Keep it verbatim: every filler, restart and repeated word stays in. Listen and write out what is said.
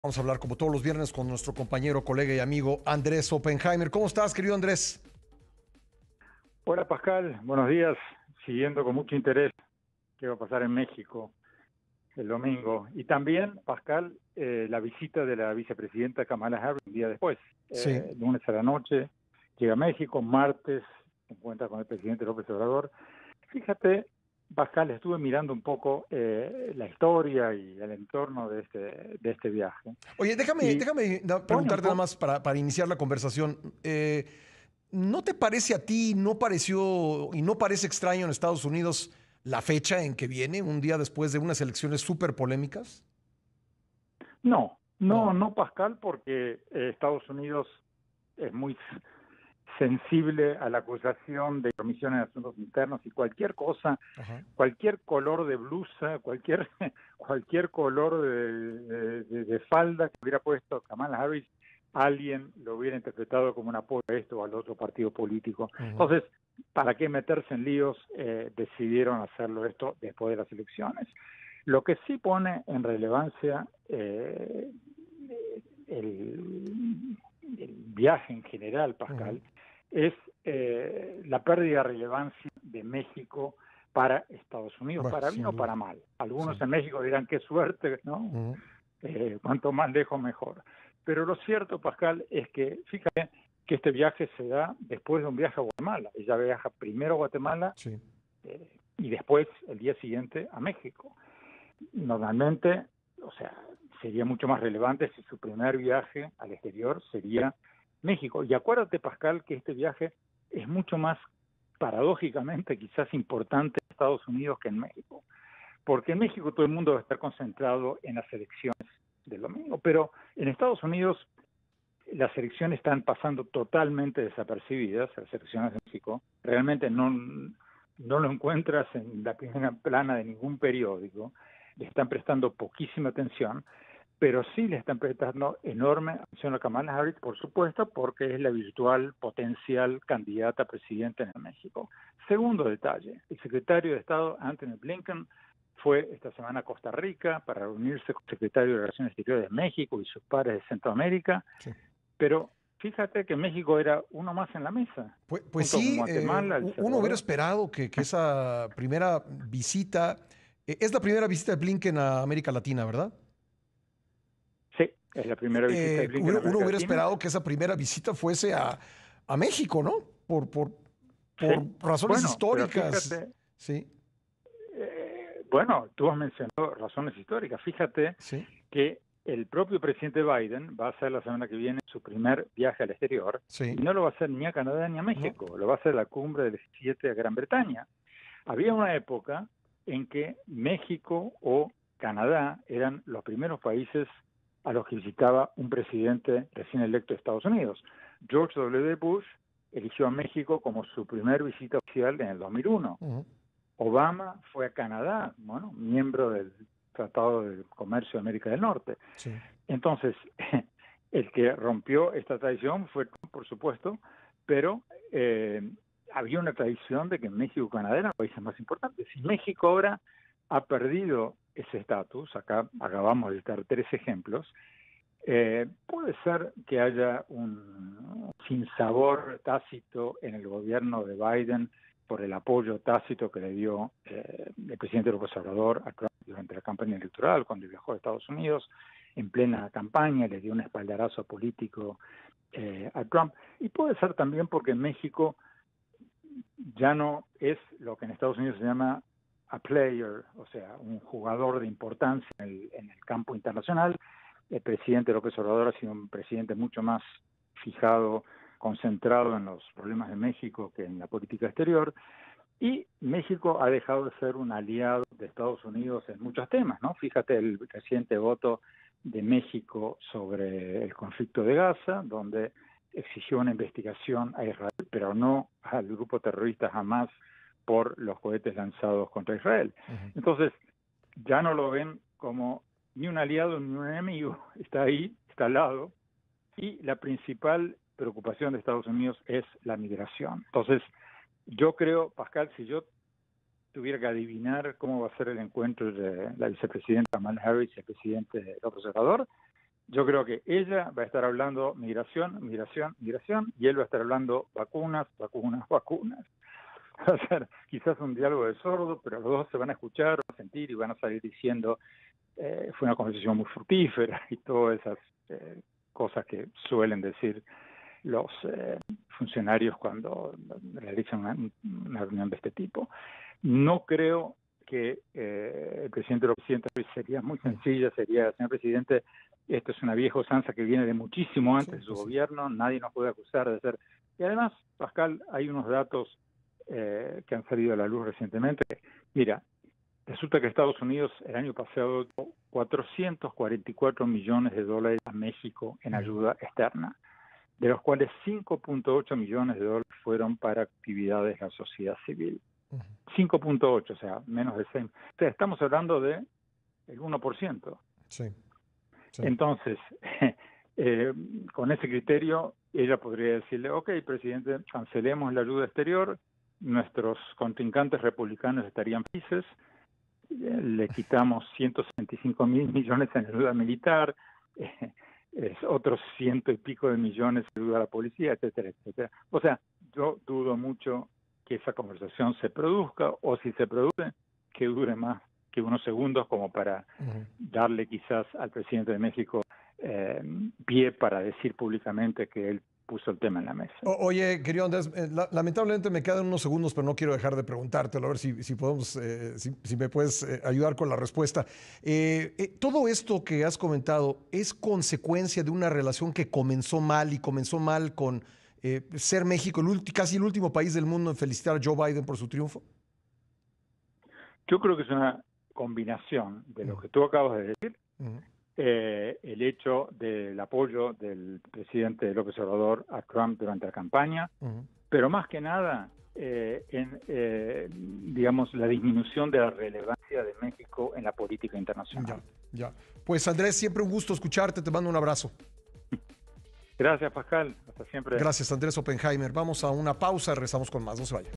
Vamos a hablar como todos los viernes con nuestro compañero, colega y amigo Andrés Oppenheimer. ¿Cómo estás, querido Andrés? Hola Pascal, buenos días. Siguiendo con mucho interés qué va a pasar en México el domingo. Y también, Pascal, eh, la visita de la vicepresidenta Kamala Harris un día después, Sí. eh, lunes a la noche, llega a México, martes se encuentra con el presidente López Obrador. Fíjate, Pascal, estuve mirando un poco eh, la historia y el entorno de este, de este viaje. Oye, déjame, Y déjame da- pone un preguntarte nada poco, más para, para iniciar la conversación. Eh, ¿no te parece a ti, no pareció y no parece extraño en Estados Unidos la fecha en que viene, un día después de unas elecciones súper polémicas? no, no, No. no Pascal, porque eh, Estados Unidos es muy sensible a la acusación de comisión en asuntos internos y cualquier cosa, Ajá. cualquier color de blusa, cualquier cualquier color de, de, de falda que hubiera puesto Kamala Harris, alguien lo hubiera interpretado como un apoyo a esto o al otro partido político. Ujú. Entonces, ¿para qué meterse en líos? Eh, decidieron hacerlo esto después de las elecciones. Lo que sí pone en relevancia eh, el, el viaje en general, Ujú. Pascal, es eh, la pérdida de relevancia de México para Estados Unidos, Bueno, para bien sin o duda. para mal. Algunos Sí. en México dirán qué suerte, ¿no? Ujú. Eh, cuanto más lejos mejor. Pero lo cierto, Pascal, es que fíjate que este viaje se da después de un viaje a Guatemala. Ella viaja primero a Guatemala Sí. eh, y después, el día siguiente, a México. Normalmente, o sea, sería mucho más relevante si su primer viaje al exterior sería México. Y acuérdate, Pascal, que este viaje es mucho más paradójicamente quizás importante en Estados Unidos que en México. Porque en México todo el mundo va a estar concentrado en las elecciones del domingo, pero en Estados Unidos las elecciones están pasando totalmente desapercibidas, las elecciones de México. Realmente no, no lo encuentras en la primera plana de ningún periódico, le están prestando poquísima atención, pero sí le están prestando enorme atención a Kamala Harris, por supuesto, porque es la virtual potencial candidata a presidente en México. Segundo detalle, el secretario de Estado Anthony Blinken fue esta semana a Costa Rica para reunirse con el secretario de Relaciones Exteriores de México y sus pares de Centroamérica, Sí. pero fíjate que México era uno más en la mesa, Pues, pues junto con sí, eh, Guatemala, El u- uno hubiera Salvador. esperado que, que esa primera visita, eh, es la primera visita de Blinken a América Latina, ¿verdad? Sí, es la primera visita de Eh, Blinken a hubiera- uno América hubiera Latina. esperado que esa primera visita fuese a, a México, ¿no? Por, por, por Sí, razones bueno, pero históricas. fíjate, Sí, eh, bueno, tú has mencionado razones históricas. Fíjate sí. que el propio presidente Biden va a hacer la semana que viene su primer viaje al exterior y Sí, no lo va a hacer ni a Canadá ni a ¿no? México, lo va a hacer a la cumbre del G siete a Gran Bretaña. Había una época en que México o Canadá eran los primeros países a los que visitaba un presidente recién electo de Estados Unidos. George W. Bush eligió a México como su primer visita oficial en el dos mil uno. Ujú. Obama fue a Canadá, bueno, miembro del Tratado de Comercio de América del Norte. Sí. Entonces, el que rompió esta tradición fue Trump, por supuesto, pero eh, había una tradición de que México y Canadá eran países más importantes. Si México ahora ha perdido ese estatus, acá acabamos de dar tres ejemplos, eh, puede ser que haya un sinsabor tácito en el gobierno de Biden por el apoyo tácito que le dio eh, el presidente López Obrador a Trump durante la campaña electoral, cuando viajó a Estados Unidos en plena campaña, le dio un espaldarazo político eh, a Trump. Y puede ser también porque México ya no es lo que en Estados Unidos se llama a player, o sea, un jugador de importancia en el, en el campo internacional. El presidente López Obrador ha sido un presidente mucho más fijado, concentrado en los problemas de México que en la política exterior. Y México ha dejado de ser un aliado de Estados Unidos en muchos temas, ¿no? Fíjate el reciente voto de México sobre el conflicto de Gaza, donde exigió una investigación a Israel, pero no al grupo terrorista Hamas por los cohetes lanzados contra Israel. Ujú. Entonces, ya no lo ven como ni un aliado ni un enemigo, está ahí, está al lado, y la principal preocupación de Estados Unidos es la migración. Entonces, yo creo, Pascal, si yo tuviera que adivinar cómo va a ser el encuentro de la vicepresidenta Kamala Harris y el presidente López Obrador, Yo creo que ella va a estar hablando migración, migración, migración, y él va a estar hablando vacunas, vacunas, vacunas. Va a ser quizás un diálogo de sordo, pero los dos se van a escuchar, van a sentir y van a salir diciendo eh, fue una conversación muy fructífera y todas esas eh, cosas que suelen decir los eh, funcionarios cuando realizan una, una reunión de este tipo. No creo que eh, el presidente de los presidentes sería muy sencilla, sería, señor presidente, esto es una vieja usanza que viene de muchísimo antes de su gobierno, nadie nos puede acusar de ser... Y además, Pascal, hay unos datos eh, que han salido a la luz recientemente. Mira, resulta que Estados Unidos el año pasado dio cuatrocientos cuarenta y cuatro millones de dólares a México en ayuda externa, de los cuales cinco punto ocho millones de dólares fueron para actividades de la sociedad civil. cinco punto ocho, o sea, menos de seis. O sea, estamos hablando de el uno por ciento. Sí. Sí. Entonces, eh, con ese criterio, ella podría decirle, ok, presidente, cancelemos la ayuda exterior, nuestros contrincantes republicanos estarían felices, eh, le quitamos ciento sesenta y cinco mil millones en ayuda militar, eh, es otros ciento y pico de millones en ayuda a la policía, etcétera, etcétera. O sea, yo dudo mucho que esa conversación se produzca, o si se produce, que dure más que unos segundos como para uh-huh. darle quizás al presidente de México eh, pie para decir públicamente que él puso el tema en la mesa. O, oye, querido Andrés, eh, la, lamentablemente me quedan unos segundos, pero no quiero dejar de preguntártelo, a ver si, si podemos, eh, si, si me puedes eh, ayudar con la respuesta. Eh, eh, todo esto que has comentado es consecuencia de una relación que comenzó mal y comenzó mal con eh, ser México el casi el último país del mundo en felicitar a Joe Biden por su triunfo. Yo creo que es una combinación de lo que tú acabas de decir, uh-huh. eh, el hecho del apoyo del presidente López Obrador a Trump durante la campaña, uh-huh. pero más que nada, eh, en, eh, digamos, la disminución de la relevancia de México en la política internacional. Ya, ya. Pues Andrés, siempre un gusto escucharte, te mando un abrazo. Gracias, Pascal, hasta siempre. Gracias, Andrés Oppenheimer. Vamos a una pausa, regresamos con más, no se vaya.